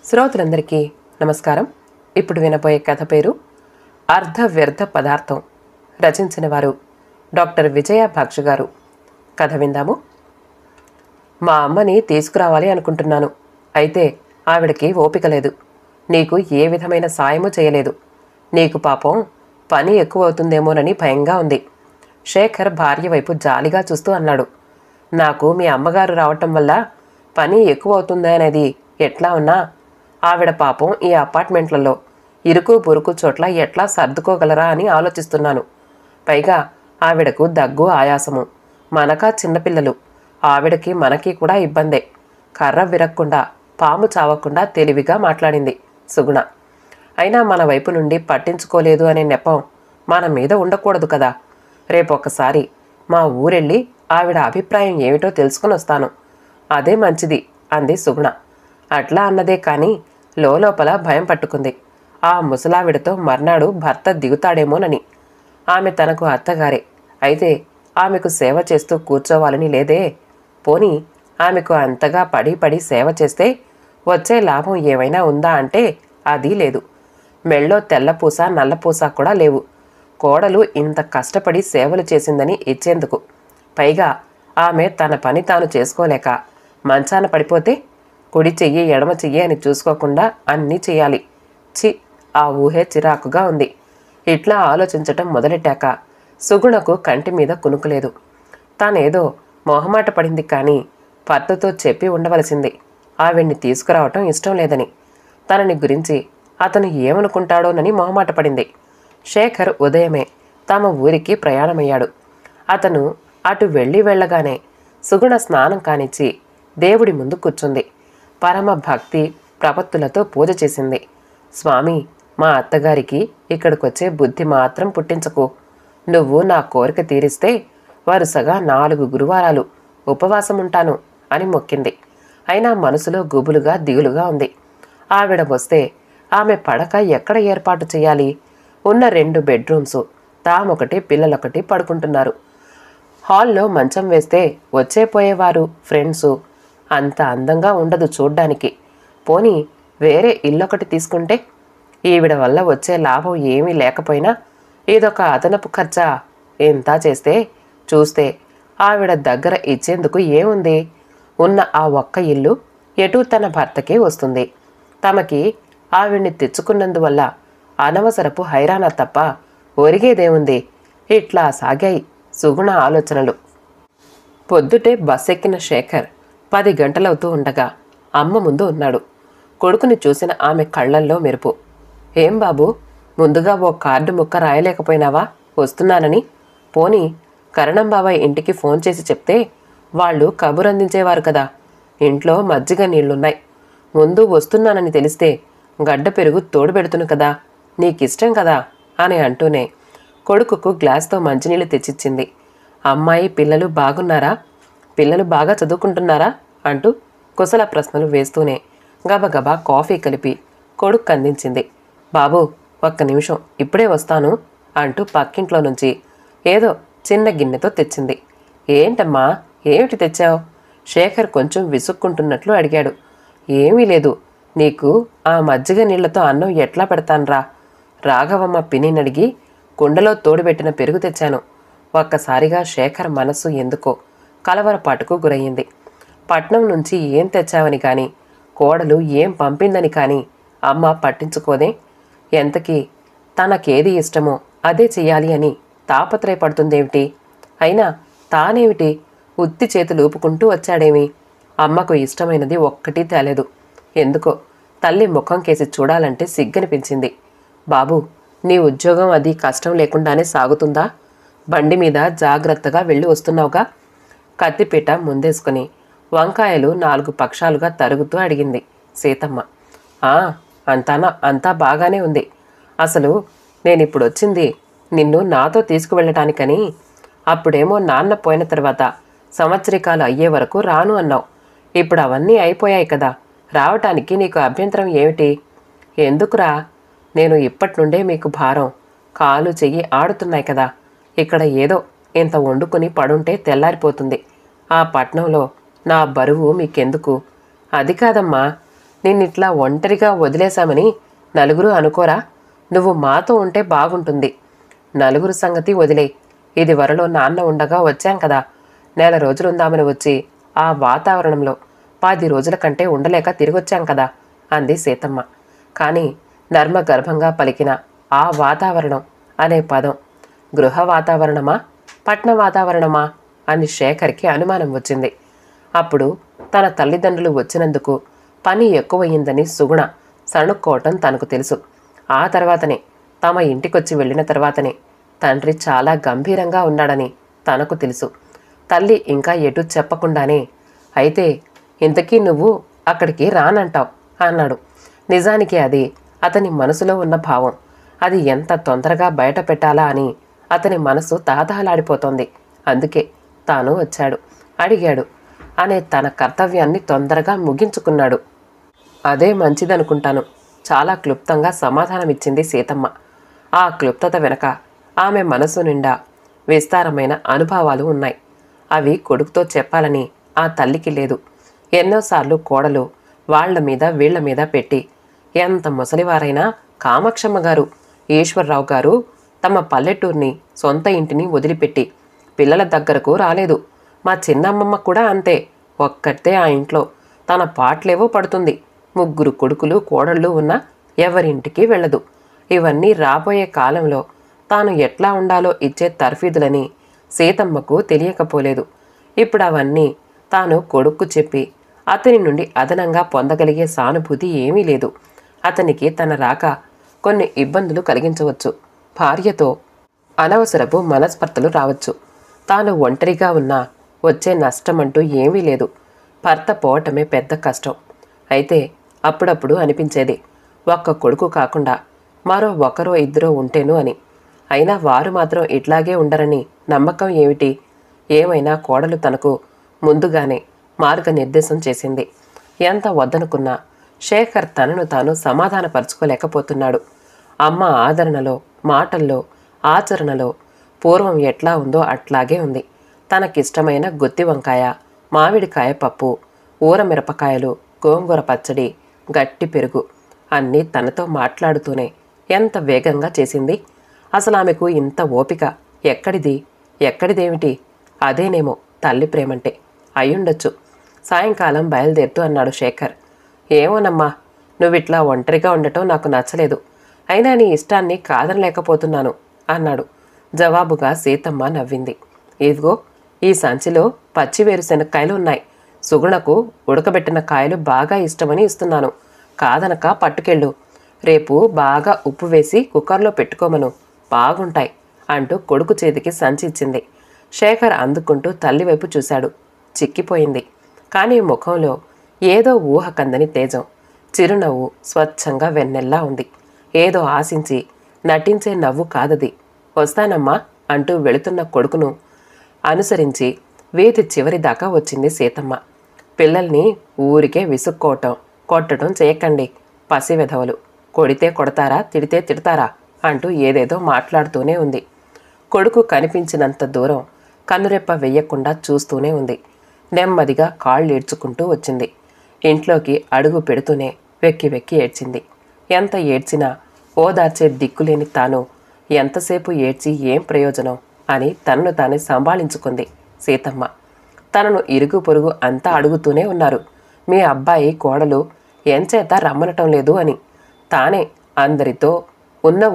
శ్రోతలందరికీ నమస్కారం. ఇప్పుడు వినబోయే కథ పేరు అర్ధ వ్యర్థ పదార్థం. రచించిన వారు డాక్టర్ విజయ భాక్ష గారు. కథ విందాము. మా అమ్మని తీసుకురావాలి అనుకుంటున్నాను. అయితే ఆవిడకి ఓపిక లేదు. నీకు ఏ విధమైన సాయము చేయలేదు. నీకు పాపం పని ఎక్కువ అవుతుందేమోనని భయంగా ఉంది. శేఖర్ భార్య వైపు జాలిగా చూస్తూ అన్నాడు. నాకు మీ అమ్మగారు రావటం వల్ల పని ఎక్కువ అవుతుందనేది ఎట్లా ఉన్నా ఆవిడ పాపం ఈ అపార్ట్మెంట్లలో ఇరుకు పొరుకు చోట్ల ఎట్లా సర్దుకోగలరా అని ఆలోచిస్తున్నాను. పైగా ఆవిడకు దగ్గు, ఆయాసము. మనకా చిన్నపిల్లలు. ఆవిడకి మనకి కూడా ఇబ్బందే. కర్ర విరక్కుండా, పాము చావకుండా తెలివిగా మాట్లాడింది సుగుణ. అయినా మన వైపు నుండి పట్టించుకోలేదు అనే నెపం మన మీద ఉండకూడదు కదా. రేపొక్కసారి మా ఊరెళ్ళి ఆవిడ అభిప్రాయం ఏమిటో తెలుసుకుని వస్తాను. అదే మంచిది అంది సుగుణ. అట్లా అన్నదే కానీ లోపల భయం పట్టుకుంది. ఆ ముసలావిడతో మర్నాడు భర్త దిగుతాడేమోనని. ఆమె తనకు అత్తగారే. అయితే ఆమెకు సేవ చేస్తూ కూర్చోవాలని లేదే. పోనీ ఆమెకు అంతగా పడి పడి సేవ చేస్తే వచ్చే లాభం ఏమైనా ఉందా అంటే అది లేదు. మెళ్ళో తెల్లపూస నల్లపూస కూడా లేవు. కోడలు ఇంత కష్టపడి సేవలు చేసిందని ఇచ్చేందుకు. పైగా ఆమె తన పని తాను చేసుకోలేక మంచాన పడిపోతే కుడి చెయ్యి ఎడమ చెయ్యి అని చూసుకోకుండా అన్నీ చెయ్యాలి. ఆ ఊహే చిరాకుగా ఉంది. ఇట్లా ఆలోచించటం మొదలెట్టాక సుగుణకు కంటి మీద కునుకులేదు. తానేదో మొహమాట పడింది కానీ భర్తతో చెప్పి ఉండవలసింది. ఆవిడ్ని తీసుకురావటం ఇష్టం లేదని, తనని గురించి అతను ఏమనుకుంటాడోనని మొహమాట పడింది. శేఖర్ ఉదయమే తమ ఊరికి ప్రయాణమయ్యాడు. అతను అటు వెళ్ళగానే సుగుణ స్నానం కానిచ్చి దేవుడి ముందు కూర్చుంది. పరమ భక్తి ప్రపత్తులతో పూజ చేసింది. స్వామి, మా అత్తగారికి ఇక్కడికొచ్చే బుద్ధి మాత్రం పుట్టించకు. నువ్వు నా కోరిక తీరిస్తే వరుసగా 4 గురువారాలు ఉపవాసం ఉంటాను అని మొక్కింది. అయినా మనసులో గుబులుగా దిగులుగా ఉంది. ఆవిడ వస్తే ఆమె పడక ఎక్కడ ఏర్పాటు చేయాలి? ఉన్న 2 బెడ్రూమ్సు, తామొకటి పిల్లలొకటి పడుకుంటున్నారు. హాల్లో మంచం వేస్తే వచ్చేపోయేవారు ఫ్రెండ్సు. అంత అందంగా ఉండదు చూడ్డానికి. పోనీ వేరే ఇల్లొకటి తీసుకుంటే? ఈవిడ వల్ల వచ్చే లాభం ఏమీ లేకపోయినా ఇదొక అదనపు ఖర్చా. ఎంత చేస్తే చూస్తే ఆవిడ దగ్గర ఇచ్చేందుకు ఏముంది? ఉన్న ఆ ఒక్క ఇల్లు ఎటూ తన భర్తకే వస్తుంది. తమకి ఆవిడ్ని తెచ్చుకున్నందువల్ల అనవసరపు హైరాణ తప్ప ఒరిగేదేముంది? ఇట్లా సాగాయి సుగుణ ఆలోచనలు. పొద్దుటే బస్సెక్కిన శేఖర్ 10 గంటలవుతూ ఉండగా అమ్మ ముందు ఉన్నాడు. కొడుకుని చూసిన ఆమె కళ్లల్లో మెరుపు. ఏం బాబూ, ముందుగా ఓ కార్డు ముక్క రాయలేకపోయినావా వస్తున్నానని? పోనీ కరణం బాబాయ్ ఇంటికి ఫోన్ చేసి చెప్తే వాళ్ళు కబురందించేవారు కదా. ఇంట్లో మజ్జిగ నీళ్లున్నాయి. ముందు వస్తున్నానని తెలిస్తే గడ్డ పెరుగు తోడు పెడుతును కదా, నీకిష్టం కదా అని అంటూనే కొడుకుకు గ్లాస్తో మంచినీళ్ళు తెచ్చిచ్చింది. అమ్మాయి, పిల్లలు బాగున్నారా? పిల్లలు బాగా చదువుకుంటున్నారా అంటూ కుశల ప్రశ్నలు వేస్తూనే గబగబా కాఫీ కలిపి కొడుకు అందించింది. బాబూ, ఒక్క నిమిషం, ఇప్పుడే వస్తాను అంటూ పక్కింట్లో నుంచి ఏదో చిన్న గిన్నెతో తెచ్చింది. ఏంటమ్మా, ఏమిటి తెచ్చావు? శేఖర్ కొంచెం విసుక్కుంటున్నట్లు అడిగాడు. ఏమీ లేదు. నీకు ఆ మజ్జిగ నీళ్లతో అన్నం ఎట్లా పెడతాన్రా? రాఘవమ్మ పిన్నినడిగి కుండలో తోడుబెట్టిన పెరుగు తెచ్చాను. ఒక్కసారిగా శేఖర్ మనస్సు ఎందుకో కలవరపాటుకు గురయ్యింది. పట్నం నుంచి ఏం తెచ్చావని కానీ, కోడలు ఏం పంపిందని కానీ అమ్మ పట్టించుకోదే. ఎంతకీ తనకేది ఇష్టమో అదే చెయ్యాలి అని తాపత్రయపడుతుందేమిటి? అయినా తానేమిటి ఉత్తి చేతులు ఊపుకుంటూ వచ్చాడేమి? అమ్మకు ఇష్టమైనది ఒక్కటీ తేలేదు. ఎందుకో తల్లి ముఖం కేసి చూడాలంటే సిగ్గనిపించింది. బాబూ, నీ ఉద్యోగం అది కష్టం లేకుండానే సాగుతుందా? బండి మీద జాగ్రత్తగా వెళ్ళి వస్తున్నావుగా? కత్తిపీట ముందేసుకుని వంకాయలు 4 పక్షాలుగా తరుగుతూ అడిగింది సీతమ్మ. అంతా బాగానే ఉంది. అసలు నేనిప్పుడొచ్చింది నిన్ను నాతో తీసుకువెళ్ళటానికని. అప్పుడేమో నాన్న పోయిన తర్వాత సంవత్సరికాలు అయ్యే వరకు రాను అన్నావు. ఇప్పుడు అవన్నీ అయిపోయాయి కదా, రావటానికి నీకు అభ్యంతరం ఏమిటి? ఎందుకురా? నేను ఇప్పటి నుండే మీకు భారం. కాలు చెయ్యి ఆడుతున్నాయి కదా. ఇక్కడ ఏదో ఇంత వండుకుని పడుంటే తెల్లారిపోతుంది. ఆ పట్నంలో నా బరువు మీకెందుకు? అది కాదమ్మా, నిన్నిట్లా ఒంటరిగా వదిలేశామని నలుగురు అనుకోరా? నువ్వు మాతో ఉంటే బాగుంటుంది. నలుగురు సంగతి వదిలే. ఇది వరలో నాన్న ఉండగా వచ్చాం కదా. నెల రోజులుందామని వచ్చి ఆ వాతావరణంలో 10 రోజుల కంటే ఉండలేక తిరిగొచ్చాం కదా అంది సీతమ్మ. కానీ నర్మగర్భంగా పలికిన ఆ వాతావరణం అనే పదం గృహ వాతావరణమా, పట్న వాతావరణమా అని శేఖర్కి అనుమానం వచ్చింది. అప్పుడు తన తల్లిదండ్రులు వచ్చినందుకు పని ఎక్కువయిందని సుగుణ సణుక్కోవటం తనకు తెలుసు. ఆ తర్వాతనే, తమ ఇంటికొచ్చి వెళ్ళిన తర్వాతనే తండ్రి చాలా గంభీరంగా ఉన్నాడని తనకు తెలుసు. తల్లి ఇంకా ఎటు చెప్పకుండానే, అయితే ఇంతకీ నువ్వు అక్కడికి రానంటావు అన్నాడు. నిజానికి అది అతని మనసులో ఉన్న భావం. అది ఎంత తొందరగా బయట పెట్టాలా అని అతని మనసు తహతహలాడిపోతోంది. అందుకే తాను వచ్చాడు, అడిగాడు అనే తన కర్తవ్యాన్ని తొందరగా ముగించుకున్నాడు. అదే మంచిదనుకుంటాను, చాలా క్లుప్తంగా సమాధానమిచ్చింది సీతమ్మ. ఆ క్లుప్తత వెనక ఆమె మనసు నిండా విస్తారమైన అనుభవాలు ఉన్నాయి. అవి కొడుకుతో చెప్పాలని ఆ తల్లికి లేదు. ఎన్నోసార్లు కోడలు వాళ్ల మీద వీళ్ల మీద పెట్టి, ఎంత ముసలివారైనా కామాక్షమ్మ గారు, ఈశ్వర్రావు గారు తమ పల్లెటూరిని, సొంత ఇంటిని వదిలిపెట్టి పిల్లల దగ్గరకు రాలేదు. మా చిన్నమ్మమ్మ కూడా అంతే. ఒక్కటే ఆ ఇంట్లో తన పాటలేవో పడుతుంది. 3 కొడుకులు కోడళ్ళు ఉన్నా ఎవరింటికి వెళ్ళదు. ఇవన్నీ రాబోయే కాలంలో తాను ఎట్లా ఉండాలో ఇచ్చే తర్ఫీదులని సీతమ్మకు తెలియకపోలేదు. ఇప్పుడు అవన్నీ తాను కొడుక్కు చెప్పి అతని నుండి అదనంగా పొందగలిగే సానుభూతి ఏమీ లేదు. అతనికి తన రాక కొన్ని ఇబ్బందులు కలిగించవచ్చు. భార్యతో అనవసరపు మనస్పర్ధలు రావచ్చు. తాను ఒంటరిగా ఉన్నా వచ్చే నష్టమంటూ ఏమీ లేదు. భర్త పోవటమే పెద్ద కష్టం. అయితే అప్పుడప్పుడు అనిపించేది, ఒక్క కొడుకు కాకుండా మరో ఒకరో ఇద్దరో ఉంటేను అని. అయినా వారు మాత్రం ఇట్లాగే ఉండరని నమ్మకం ఏమిటి? ఏమైనా కోడలు తనకు ముందుగానే మార్గనిర్దేశం చేసింది. ఎంత వద్దనుకున్నా శేఖర్ తనను తాను సమాధానపరుచుకోలేకపోతున్నాడు. అమ్మ ఆదరణలో, మాటల్లో, ఆచరణలో పూర్వం ఎట్లా ఉందో అట్లాగే ఉంది. తనకిష్టమైన గుత్తి వంకాయ, మామిడికాయ పప్పు, ఊరమిరపకాయలు, గోంగూర పచ్చడి, గట్టి పెరుగు అన్నీ తనతో మాట్లాడుతూనే ఎంత వేగంగా చేసింది. అసలు ఆమెకు ఇంత ఓపిక ఎక్కడిదేమిటి? అదేనేమో తల్లి ప్రేమంటే. అయ్యుండొచ్చు. సాయంకాలం బయలుదేరుతూ అన్నాడు శేఖర్. ఏమోనమ్మా, నువ్విట్లా ఒంటరిగా ఉండటం నాకు నచ్చలేదు. అయినా నీ ఇష్టాన్ని కాదనలేకపోతున్నాను అన్నాడు. జవాబుగా సీతమ్మ నవ్వింది. ఇదిగో ఈ సంచిలో పచ్చి వేరుశెనక్కాయలు ఉన్నాయి. సుగుణకు ఉడకబెట్టిన కాయలు బాగా ఇష్టమని ఇస్తున్నాను. కాదనక పట్టుకెళ్ళు. రేపు బాగా ఉప్పు వేసి కుక్కర్లో పెట్టుకోమను, బాగుంటాయి అంటూ కొడుకు చేతికి సంచి ఇచ్చింది. శేఖర్ అందుకుంటూ తల్లివైపు చూశాడు. చిక్కిపోయింది. కానీ ముఖంలో ఏదో ఊహ కందని తేజం. చిరునవ్వు స్వచ్ఛంగా వెన్నెల్లా ఉంది. ఏదో ఆశించి నటించే నవ్వు కాదది. వస్తానమ్మా అంటూ వెళుతున్న కొడుకును అనుసరించి వీధి చివరి దాకా వచ్చింది సీతమ్మ. పిల్లల్ని ఊరికే విసుక్కోవటం, కొట్టడం చేయకండి. పసివెధవలు. కొడితే కొడతారా, తిడితే తిడతారా అంటూ ఏదేదో మాట్లాడుతూనే ఉంది. కొడుకు కనిపించినంత దూరం కన్నురెప్ప వెయ్యకుండా చూస్తూనే ఉంది. నెమ్మదిగా కాళ్ళు ఏడ్చుకుంటూ వచ్చింది. ఇంట్లోకి అడుగు పెడుతూనే వెక్కి వెక్కి ఏడ్చింది. ఎంత ఏడ్చినా ఓదార్చే దిక్కులేని తాను ఎంతసేపు ఏడ్చి ఏం ప్రయోజనం అని తనను తానే సంభాళించుకుంది సీతమ్మ. తనను ఇరుగు పొరుగు అంతా అడుగుతూనే ఉన్నారు, మీ అబ్బాయి కోడలు ఎంచేత రమ్మనటం లేదు అని. తానే అందరితో ఉన్న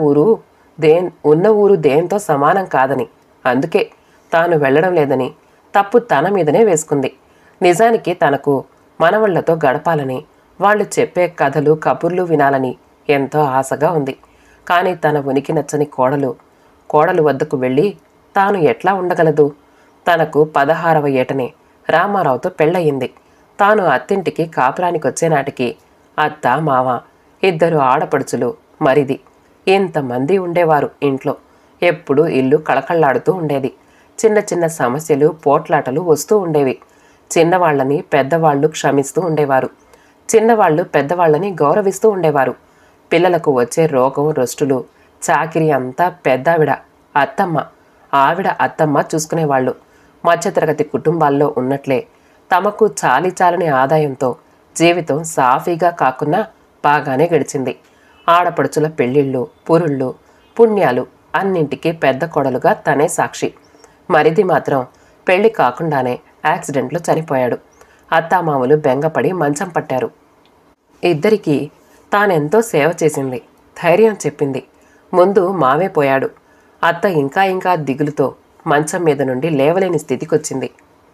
ఊరు దేంతో సమానం కాదని, అందుకే తాను వెళ్ళడం లేదని తప్పు తన మీదనే వేసుకుంది. నిజానికి తనకు మనవళ్లతో గడపాలని, వాళ్ళు చెప్పే కథలు కబుర్లు వినాలని ఎంతో ఆశగా ఉంది. కానీ తన ఉనికి నచ్చని కోడలు వద్దకు వెళ్ళి తాను ఎట్లా ఉండగలదు? తనకు 16వ ఏటనే రామారావుతో పెళ్ళయింది. తాను అత్తింటికి కాపురానికొచ్చే నాటికి అత్త, మావ, 2 ఆడపడుచులు, మరిది, ఇంతమంది ఉండేవారు ఇంట్లో. ఎప్పుడూ ఇల్లు కళకళ్లాడుతూ ఉండేది. చిన్న చిన్న సమస్యలు, పోట్లాటలు వస్తూ ఉండేవి. చిన్నవాళ్లని పెద్దవాళ్లు క్షమిస్తూ ఉండేవారు. చిన్నవాళ్లు పెద్దవాళ్లని గౌరవిస్తూ ఉండేవారు. పిల్లలకు వచ్చే రోగం, రొస్టులు, చాకిరి అంతా పెద్దావిడ అత్తమ్మ చూసుకునేవాళ్లు. మధ్యతరగతి కుటుంబాల్లో ఉన్నట్లే తమకు చాలని ఆదాయంతో జీవితం సాఫీగా కాకున్నా బాగానే గడిచింది. ఆడపడుచుల పెళ్ళిళ్ళు, పురుళ్ళు, పుణ్యాలు అన్నింటికీ పెద్ద కొడలుగా తనే సాక్షి. మరిది మాత్రం పెళ్లి కాకుండానే యాక్సిడెంట్లో చనిపోయాడు. అత్తామామలు బెంగపడి మంచం పట్టారు. ఇద్దరికీ తానెంతో సేవ చేసింది, ధైర్యం చెప్పింది. ముందు మావే పోయాడు. అత్త ఇంకా ఇంకా దిగులుతో మంచం మీద నుండి లేవలేని స్థితికొచ్చింది.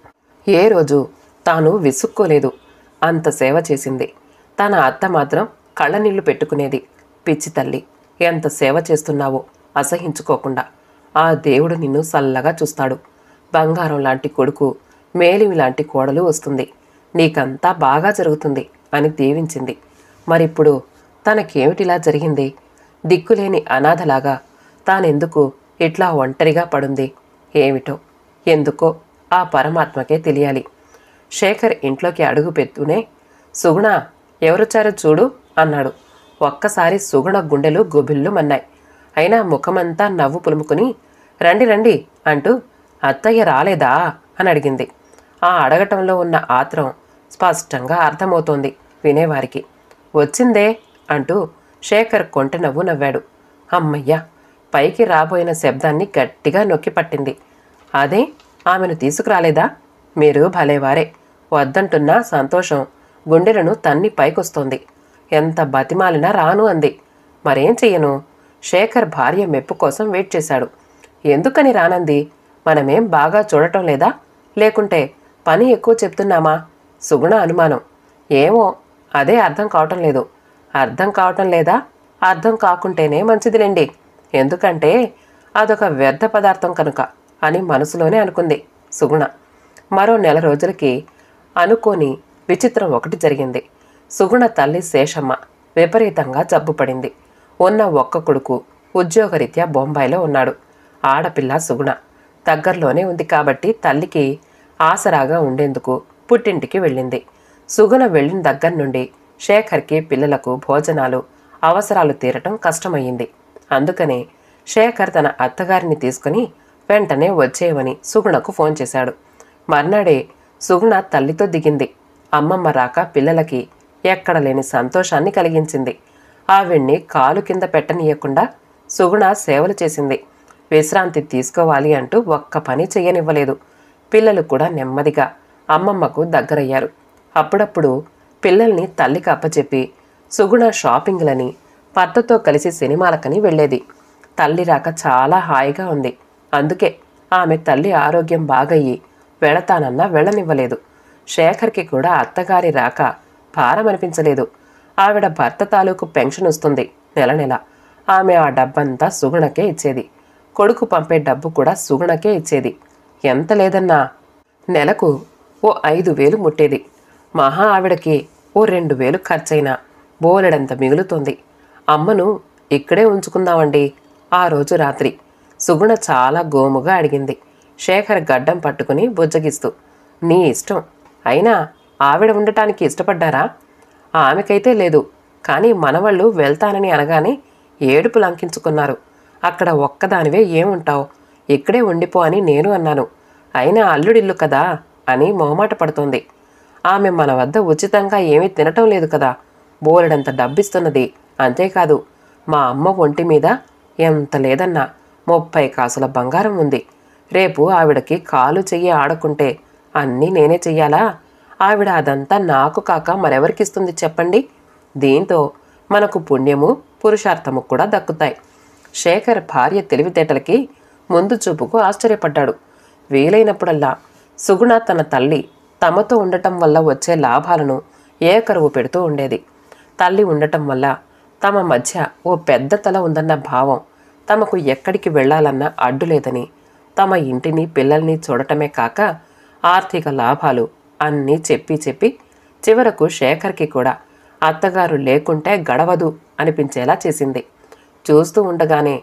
ఏ రోజు తాను విసుక్కోలేదు. అంత సేవ చేసింది. తన అత్త మాత్రం కళ్ళనీళ్లు పెట్టుకునేది. పిచ్చి తల్లి, ఎంత సేవ చేస్తున్నావో అసహించుకోకుండా. ఆ దేవుడు నిన్ను సల్లగా చూస్తాడు. బంగారం లాంటి కొడుకు, మేలిమి లాంటి కోడలు వస్తుంది. నీకంతా బాగా జరుగుతుంది అని దీవించింది. మరిప్పుడు తనకేమిటిలా జరిగింది? దిక్కులేని అనాథలాగా తానెందుకు ఇట్లా ఒంటరిగా పడుంది? ఏమిటో, ఎందుకో ఆ పరమాత్మకే తెలియాలి. శేఖర్ ఇంట్లోకి అడుగు పెడుతూనే, సుగుణ, ఎవరొచ్చారో చూడు అన్నాడు. ఒక్కసారి సుగుణ గుండెలు గుబిల్లుమన్నాయి. అయినా ముఖమంతా నవ్వు పులుముకుని, రండి రండి అంటూ, అత్తయ్య రాలేదా అని అడిగింది. ఆ అడగటంలో ఉన్న ఆత్రం స్పష్టంగా అర్థమవుతోంది వినేవారికి. వచ్చిందే అంటూ శేఖర్ కొంటె నవ్వు నవ్వాడు. అమ్మయ్యా, పైకి రాబోయిన శబ్దాన్ని గట్టిగా నొక్కి పట్టింది. అదే, ఆమెను తీసుకురాలేదా? మీరు భలేవారే. వద్దంటున్నా సంతోషం గుండెలను తన్ని పైకొస్తోంది. ఎంత బతిమాలినా రాను అంది. మరేం చెయ్యను? శేఖర్ భార్య మెప్పు కోసం వెయిట్ చేశాడు. ఎందుకని రానంది? మనమేం బాగా చూడటం లేదా? లేకుంటే పని ఎక్కువ చెప్తున్నామా? సుగుణ అనుమానం. ఏమో, అదే అర్థం కావటం లేదు. అర్థం కావటం లేదా? అర్థం కాకుంటేనే మంచిదిలేండి. ఎందుకంటే అదొక వ్యర్థ పదార్థం కనుక అని మనసులోనే అనుకుంది సుగుణ. మరో నెల రోజులకి అనుకోని విచిత్రం ఒకటి జరిగింది. సుగుణ తల్లి శేషమ్మ విపరీతంగా జబ్బుపడింది. ఉన్న ఒక్క కొడుకు ఉద్యోగరీత్యా బొంబాయిలో ఉన్నాడు. ఆడపిల్ల సుగుణ. దగ్గరలోనే ఉంది కాబట్టి తల్లికి ఆసరాగా ఉండేందుకు పుట్టింటికి వెళ్ళింది. సుగుణ వెళ్ళిన దగ్గర నుండి శేఖర్కి పిల్లలకు భోజనాలు, అవసరాలు తీరటం కష్టమయ్యింది. అందుకనే శేఖర్ తన అత్తగారిని తీసుకుని వెంటనే వచ్చేయమని సుగుణకు ఫోన్ చేశాడు. మర్నాడే సుగుణ తల్లితో దిగింది. అమ్మమ్మ రాక పిల్లలకి ఎక్కడ లేని సంతోషాన్ని కలిగించింది. ఆవిడ్ని కాలు కింద పెట్టనీయకుండా సుగుణ సేవలు చేసింది. విశ్రాంతి తీసుకోవాలి అంటూ ఒక్క పని చెయ్యనివ్వలేదు. పిల్లలు కూడా నెమ్మదిగా అమ్మమ్మకు దగ్గరయ్యారు. అప్పుడప్పుడు పిల్లల్ని తల్లికి అప్పచెప్పి సుగుణ షాపింగ్లని, భర్తతో కలిసి సినిమాలకని వెళ్ళేది. తల్లి రాక చాలా హాయిగా ఉంది. అందుకే ఆమె తల్లి ఆరోగ్యం బాగయ్యి వెళతానన్నా వెళ్ళనివ్వలేదు. శేఖర్కి కూడా అత్తగారి రాక భారం అనిపించలేదు. ఆవిడ భర్త తాలూకు పెన్షన్ వస్తుంది నెల నెల. ఆమె ఆ డబ్బంతా సుగుణకే ఇచ్చేది. కొడుకు పంపే డబ్బు కూడా సుగుణకే ఇచ్చేది. ఎంత లేదన్నా నెలకు ఓ 5,000 ముట్టేది. మహా ఆవిడకి ఓ 2,000 ఖర్చయినా బోలెడంత మిగులుతుంది. అమ్మను ఇక్కడే ఉంచుకుందామండి. ఆ రోజు రాత్రి సుగుణ చాలా గోముగా అడిగింది, శేఖర్ గడ్డం పట్టుకుని బుజ్జగిస్తూ. నీ ఇష్టం. అయినా ఆవిడ ఉండటానికి ఇష్టపడ్డారా? ఆమెకైతే లేదు. కానీ మనవాళ్ళు వెళ్తానని అనగానే ఏడుపు లంకించుకున్నారు. అక్కడ ఒక్కదానివే ఏముంటావు, ఇక్కడే ఉండిపో అని నేను అన్నాను. అయినా అల్లుడిల్లు కదా అని మొహమాట పడుతోంది. ఆమె మన వద్ద ఉచితంగా ఏమీ తినటం లేదు కదా, బోలెడంత డబ్బిస్తున్నది. అంతేకాదు మా అమ్మ ఒంటి మీద ఎంత లేదన్నా 30 కాసుల బంగారం ఉంది. రేపు ఆవిడకి కాలు చెయ్యి ఆడకుంటే అన్నీ నేనే చెయ్యాలా? ఆవిడ అదంతా నాకు కాక మరెవరికిస్తుంది చెప్పండి? దీంతో మనకు పుణ్యము, పురుషార్థము కూడా దక్కుతాయి. శేఖర్ భార్య తెలివితేటలకి ముందు చూపుకు ఆశ్చర్యపడ్డాడు. వీలైనప్పుడల్లా సుగుణ తన తల్లి తమతో ఉండటం వల్ల వచ్చే లాభాలను ఏకరువు పెడుతూ ఉండేది. తల్లి ఉండటం వల్ల తమ మధ్య ఓ పెద్ద తల ఉందన్న భావం, తమకు ఎక్కడికి వెళ్లాలన్నా అడ్డులేదని, తమ ఇంటిని పిల్లల్ని చూడటమే కాక ఆర్థిక లాభాలు అన్నీ చెప్పి చెప్పి చివరకు శేఖర్కి కూడా అత్తగారు లేకుంటే గడవదు అనిపించేలా చేసింది. చూస్తూ ఉండగానే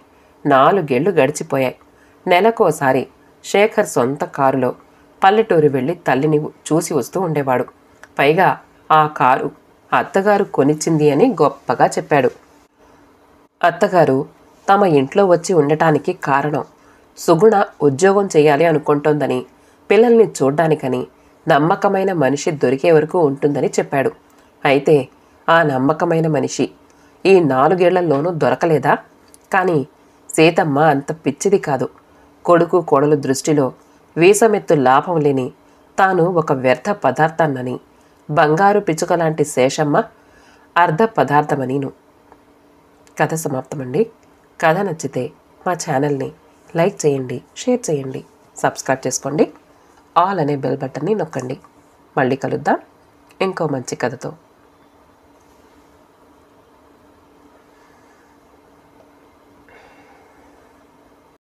4 ఏళ్లు గడిచిపోయాయి. నెలకోసారి శేఖర్ సొంత కారులో పల్లెటూరు వెళ్ళి తల్లిని చూసి వస్తూ ఉండేవాడు. పైగా ఆ కారు అత్తగారు కొనిచ్చింది అని గొప్పగా చెప్పాడు. అత్తగారు తమ ఇంట్లో వచ్చి ఉండటానికి కారణం సుగుణ ఉద్యోగం చేయాలి అనుకుంటోందని, పిల్లల్ని చూడ్డానికని, నమ్మకమైన మనిషి దొరికే వరకు ఉంటుందని చెప్పాడు. అయితే ఆ నమ్మకమైన మనిషి ఈ 4 ఏళ్లలోనూ దొరకలేదా? కానీ సీతమ్మ అంత పిచ్చిది కాదు. కొడుకు కోడలు దృష్టిలో వీసమెత్తు లాభం లేని తాను ఒక వ్యర్థ పదార్థాన్నని, బంగారు పిచ్చుకలాంటి శేషమ్మ అర్ధ పదార్థమనీను. కథ సమాప్తమండి. కథ నచ్చితే మా ఛానల్ని లైక్ చేయండి, షేర్ చేయండి, సబ్స్క్రైబ్ చేసుకోండి. ఆల్ అనే బెల్ బటన్ని నొక్కండి. మళ్ళీ కలుద్దాం ఇంకో మంచి కథతో.